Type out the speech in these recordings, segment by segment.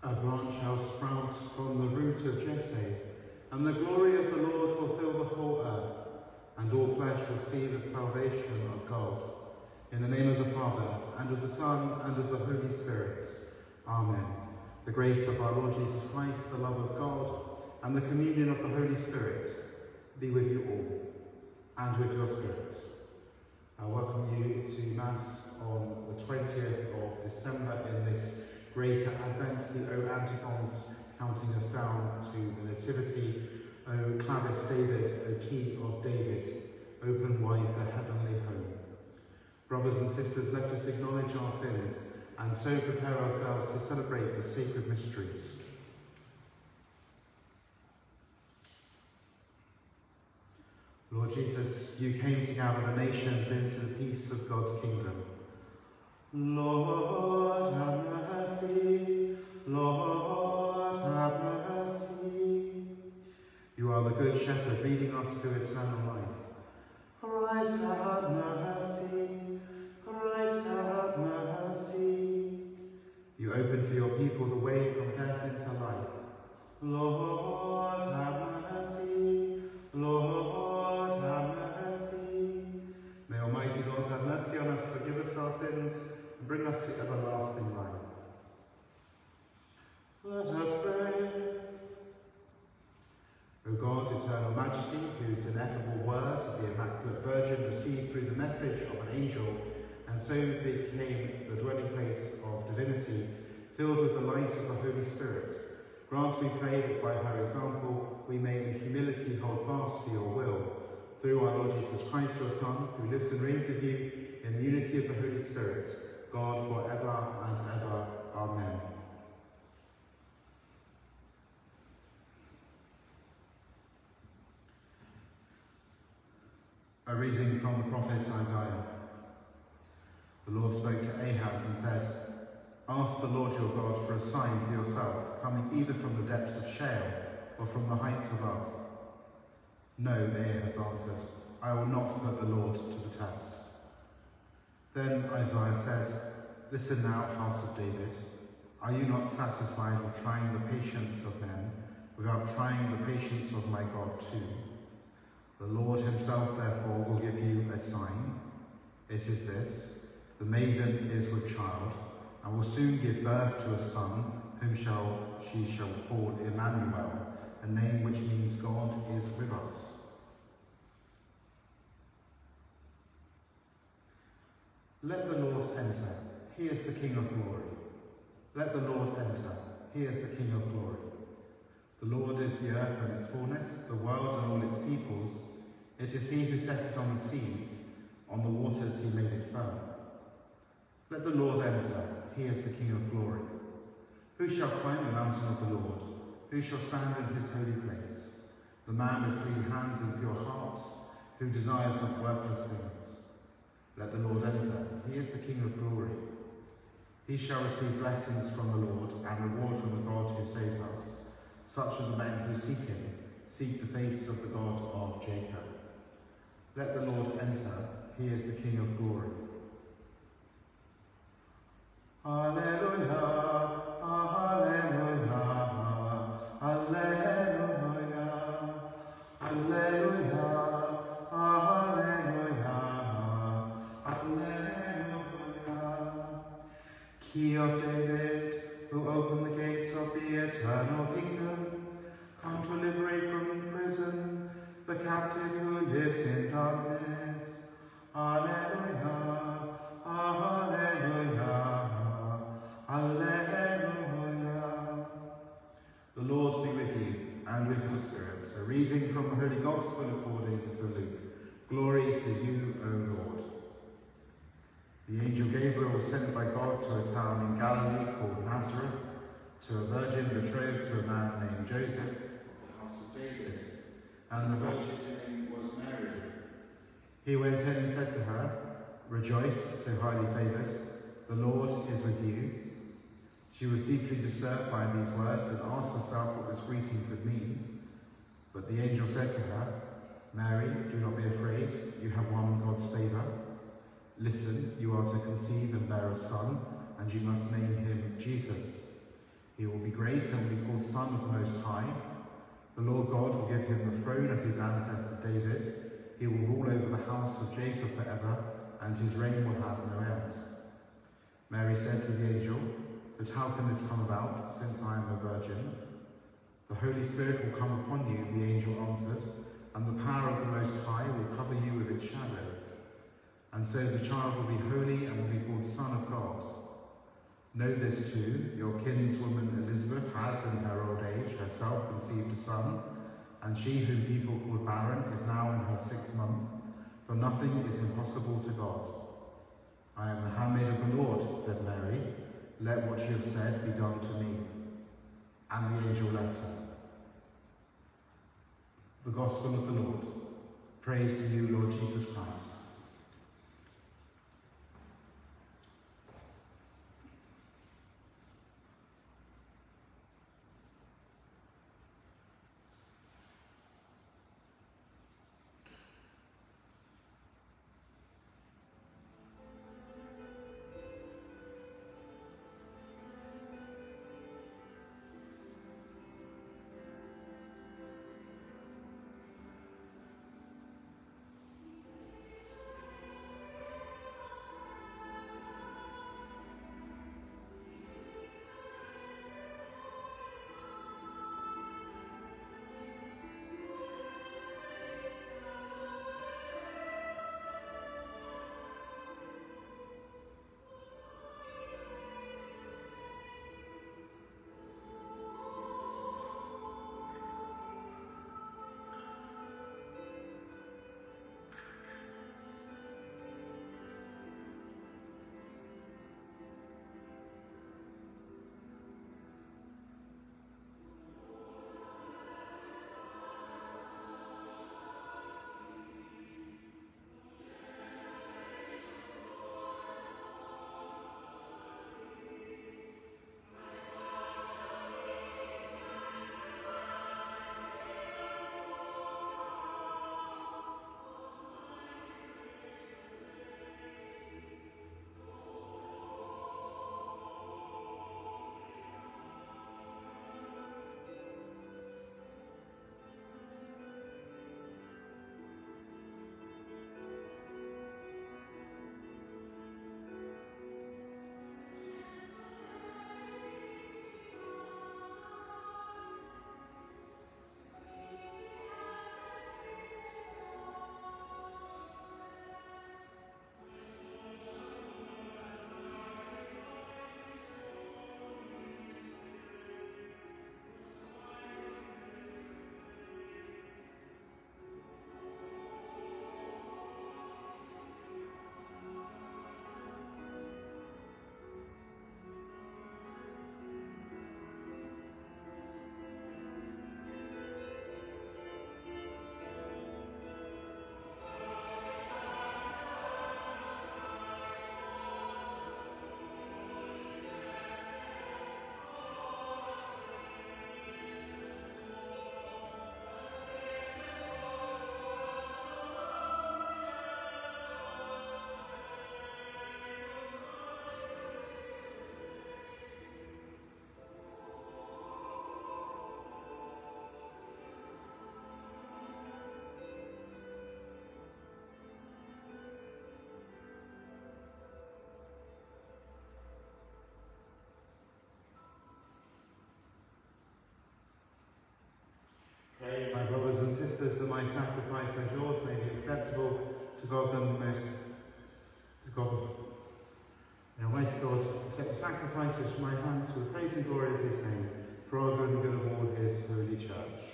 A branch shall sprout from the root of Jesse, and the glory of the Lord will fill the whole earth, and all flesh will see the salvation of God. In the name of the Father, and of the Son, and of the Holy Spirit. Amen. The grace of our Lord Jesus Christ, the love of God, and the communion of the Holy Spirit be with you all, and with your spirit. I welcome you to Mass on the 20th of December in this greater Advent, the O antiphons counting us down to the Nativity. O clavis David, O key of David, open wide the heavenly home. Brothers and sisters, let us acknowledge our sins and so prepare ourselves to celebrate the sacred mysteries. Lord Jesus, you came to gather the nations into the peace of God's kingdom. Lord, have mercy. Lord, have mercy. You are the good shepherd leading us to eternal life. Christ, have mercy. Christ, have mercy. You open for your people the way from death into life. Lord, have mercy. Lord, have mercy. May Almighty God have mercy on us, forgive us our sins, and bring us to everlasting life. Let us pray. O God, eternal majesty, whose ineffable word, the Immaculate Virgin, received through the message of an angel, and so became the dwelling place of divinity, filled with the light of the Holy Spirit, grant, we pray, that by her example we may in humility hold fast to your will, through our Lord Jesus Christ, your Son, who lives and reigns with you in the unity of the Holy Spirit, God, for ever and ever. Amen. A reading from the prophet Isaiah. The Lord spoke to Ahaz and said, "Ask the Lord your God for a sign for yourself, coming either from the depths of Sheol or from the heights above." "No," Ahaz answered, "I will not put the Lord to the test." Then Isaiah said, "Listen now, house of David. Are you not satisfied with trying the patience of men, without trying the patience of my God too? The Lord himself, therefore, will give you a sign. It is this: the maiden is with child, and will soon give birth to a son, whom she shall call Emmanuel, a name which means God is with us." Let the Lord enter. He is the King of glory. Let the Lord enter. He is the King of glory. The Lord is the earth and its fullness, the world and all its peoples. It is he who set it on the seas, on the waters he made it firm. Let the Lord enter. He is the King of glory. Who shall climb the mountain of the Lord? Who shall stand in his holy place? The man with clean hands and pure heart, who desires not worthless things. Let the Lord enter. He is the King of glory. He shall receive blessings from the Lord and reward from the God who saves us. Such are the men who seek him, seek the face of the God of Jacob. Let the Lord enter. He is the King of glory. Alleluia, alleluia, alleluia, alleluia, alleluia, alleluia. Key of David, who opened the gates of the eternal kingdom, come to liberate from prison the captive who lives in darkness. Alleluia, alleluia, alleluia. The Lord be with you, and with your spirit. A reading from the Holy Gospel according to Luke. Glory to you, O Lord. The angel Gabriel was sent by God to a town in Galilee called Nazareth, to a virgin betrothed to a man named Joseph, of the house of David, and the virgin's name was Mary. He went in and said to her, "Rejoice, so highly favoured, the Lord is with you." She was deeply disturbed by these words and asked herself what this greeting could mean. But the angel said to her, "Mary, do not be afraid, you have won God's favour. Listen, you are to conceive and bear a son, and you must name him Jesus. He will be great and will be called Son of the Most High. The Lord God will give him the throne of his ancestor David. He will rule over the house of Jacob forever, and his reign will have no end. Mary said to the angel, "But how can this come about, since I am a virgin?" "The Holy Spirit will come upon you," the angel answered, "and the power of the Most High will cover you with its shadow. And so the child will be holy and will be called Son of God. Know this too, your kinswoman Elizabeth has in her old age herself conceived a son, and she whom people called barren is now in her 6th month, for nothing is impossible to God." "I am the handmaid of the Lord," said Mary. "Let what you have said be done to me." And the angel left her. The Gospel of the Lord. Praise to you, Lord Jesus Christ. Pray, my brothers and sisters, that my sacrifice and yours may be acceptable to God May Almighty God accept the sacrifices from my hands for the praise and glory of his name, for our good and good of all his holy church.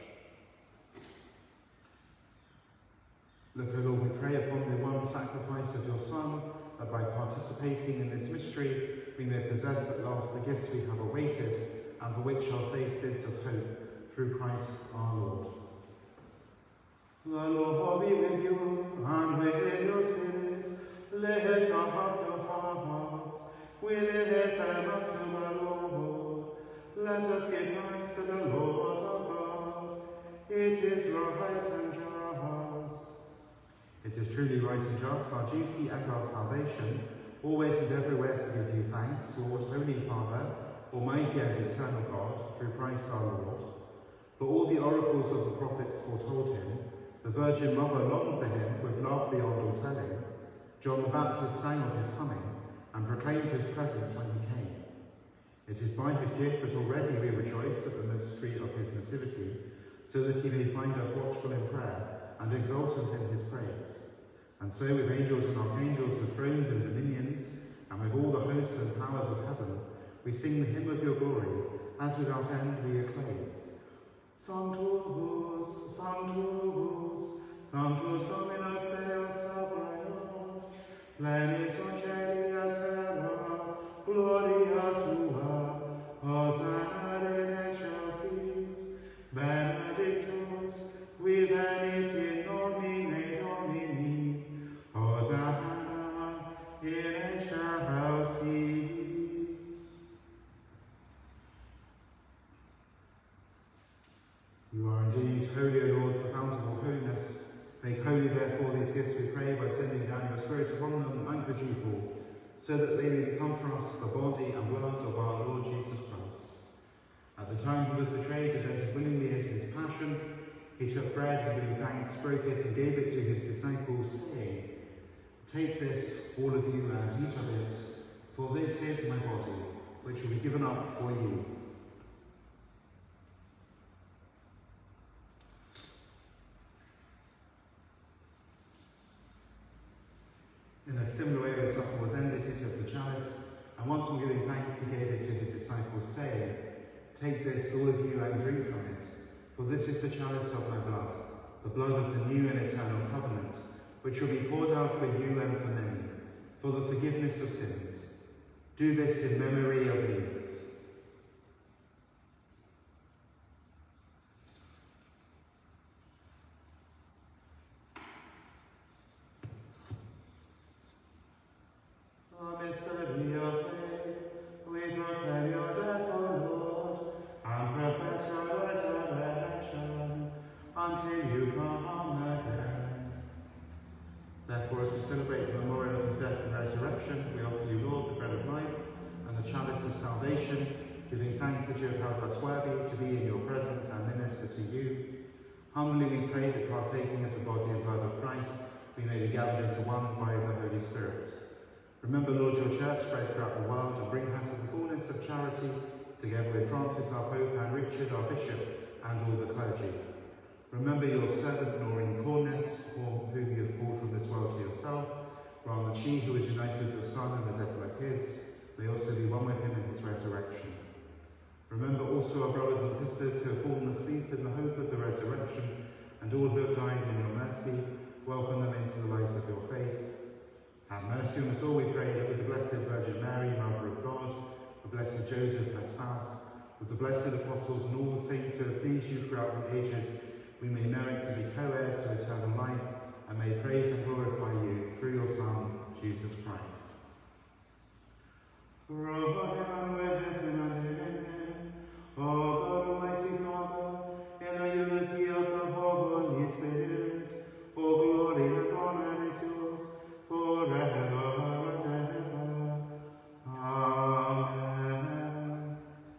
Look, O Lord, we pray upon the one sacrifice of your Son, that by participating in this mystery we may possess at last the gifts we have awaited, and for which our faith bids us hope, through Christ our Lord. The Lord be with you, and with your spirit. Lift up your hearts, we lift them up to the Lord. Let us give thanks to the Lord our God. It is right and just. It is truly right and just, our duty and our salvation, always and everywhere to give you thanks, Lord, Holy Father, Almighty and eternal God, through Christ our Lord. For all the oracles of the prophets foretold him, the Virgin Mother longed for him with love beyond all telling. John the Baptist sang of his coming and proclaimed his presence when he came. It is by his gift that already we rejoice at the mystery of his nativity, so that he may find us watchful in prayer and exultant in his praise. And so with angels and archangels, with thrones and dominions, and with all the hosts and powers of heaven, we sing the hymn of your glory, as without end we acclaim. Sanctus, Sanctus, Sanctus Dominus Deus Sabaoth, plenis concelia terra, gloria tua, Hosanna in excelsis, benedictus, qui venit in nomine Domini, Hosanna in excelsis. You are indeed holy, O Lord, the fountain of holiness. Make holy, therefore, these gifts, we pray, by sending down your Spirit upon them like the dewfall, so that they may become for us the body and blood of our Lord Jesus Christ. At the time he was betrayed and entered willingly into his passion, he took bread and giving thanks, broke it and gave it to his disciples, saying, "Take this, all of you, and eat of it, for this is my body, which will be given up for you." In a similar way, when the supper was ended, he took the chalice, and once more giving thanks, he gave it to his disciples, saying, "Take this, all of you, and drink from it, for this is the chalice of my blood, the blood of the new and eternal covenant, which will be poured out for you and for many, for the forgiveness of sins. Do this in memory of me." Mystery of faith, we proclaim your death, O Lord, and profess your resurrection until you come again. Therefore, as we celebrate the memorial of his death and resurrection, we offer you, Lord, the bread of life and the chalice of salvation, giving thanks that you have held us worthy to be in your presence and minister to you. Humbly we pray that, partaking of the body and blood of Christ, we may be gathered into one by the Holy Spirit. Remember, Lord, your church spread throughout the world, and bring her to the fullness of charity, together with Francis our Pope and Richard our Bishop and all the clergy. Remember your servant Noreen Corness, whom you have called from this world to yourself, grant that she who is united with your Son in a death like his may also be one with him in his resurrection. Remember also our brothers and sisters who have fallen asleep in the hope of the resurrection, and all who have died in your mercy. Welcome them into the light of your face. Have mercy on us all, we pray, that with the Blessed Virgin Mary, Mother of God, the Blessed Joseph, her spouse, with the blessed apostles and all the saints who have pleased you throughout the ages, we may merit to be co-heirs to eternal life, and may praise and glorify you through your Son, Jesus Christ. Through him and with him and in him, O God, Almighty Father, in the unity of the Holy Spirit, all glory and honor is yours, forever and ever. Amen.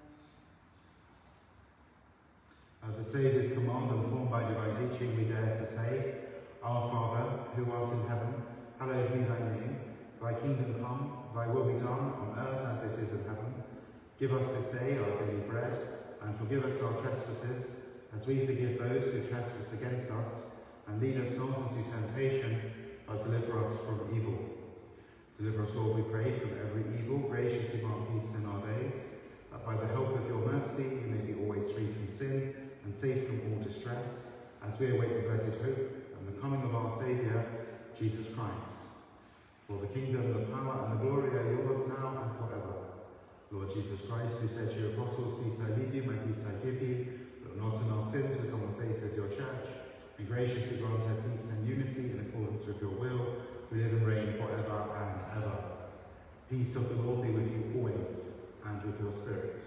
At the Saviour's command, and formed by divine teaching, we dare to say, Our Father, who art in heaven, hallowed be thy name. Thy kingdom come, thy will be done, on earth as it is in heaven. Give us this day our daily bread, and forgive us our trespasses, as we forgive those who trespass against us. And lead us not into temptation, but deliver us from evil. Deliver us, Lord, we pray, from every evil. Graciously grant peace in our days, that by the help of your mercy we may be always free from sin and safe from all distress, as we await the blessed hope and the coming of our Saviour, Jesus Christ. For the kingdom, the power, and the glory are yours now and forever. Lord Jesus Christ, who said to your apostles, "Peace I leave you, my peace I give you," look not on our sins, but on the faith of your church, and graciously grant her peace and unity in accordance with your will, who live and reign forever and ever. Peace of the Lord be with you always, and with your spirit.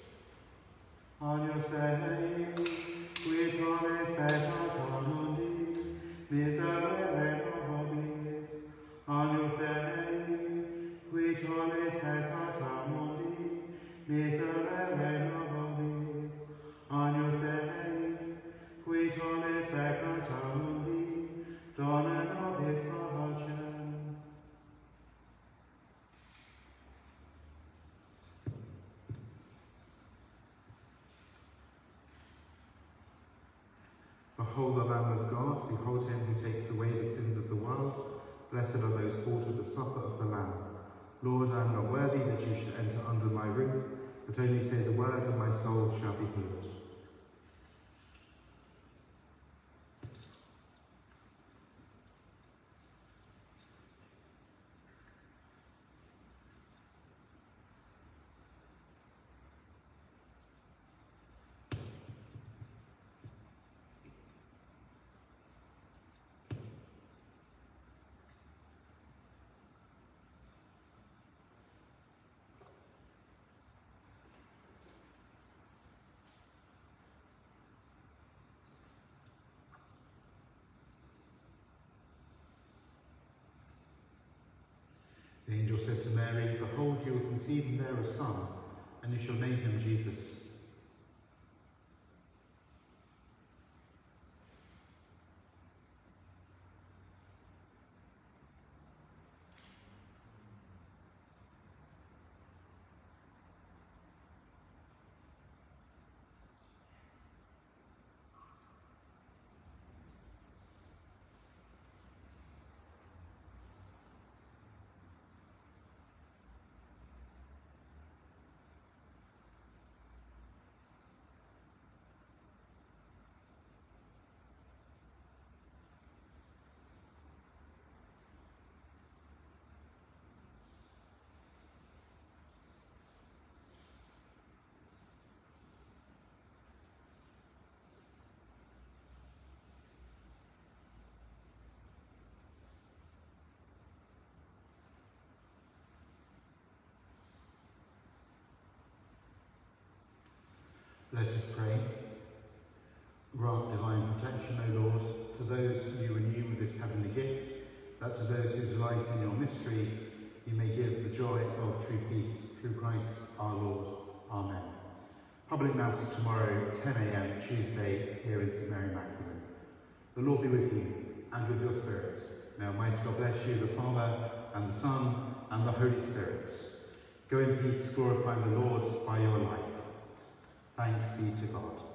Agnus Dei, qui tollis peccata mundi, miserere nobis. Agnus Dei, qui tollis peccata mundi, miserere Behold the Lamb of God, behold him who takes away the sins of the world. Blessed are those called to the supper of the Lamb. Lord, I am not worthy that you should enter under my roof, but only say the word and my soul shall be healed. The angel said to Mary, behold, you will conceive and bear a son, and you shall name him Jesus. Let us pray. Grant divine protection, O Lord, to those you renew with this heavenly gift, that to those who delight in your mysteries you may give the joy of true peace through Christ our Lord. Amen. Public Mass tomorrow, 10 a.m. Tuesday, here in St Mary Magdalene. The Lord be with you and with your spirit. May Almighty God bless you, the Father and the Son and the Holy Spirit. Go in peace, glorifying the Lord by your life. Thanks be to God.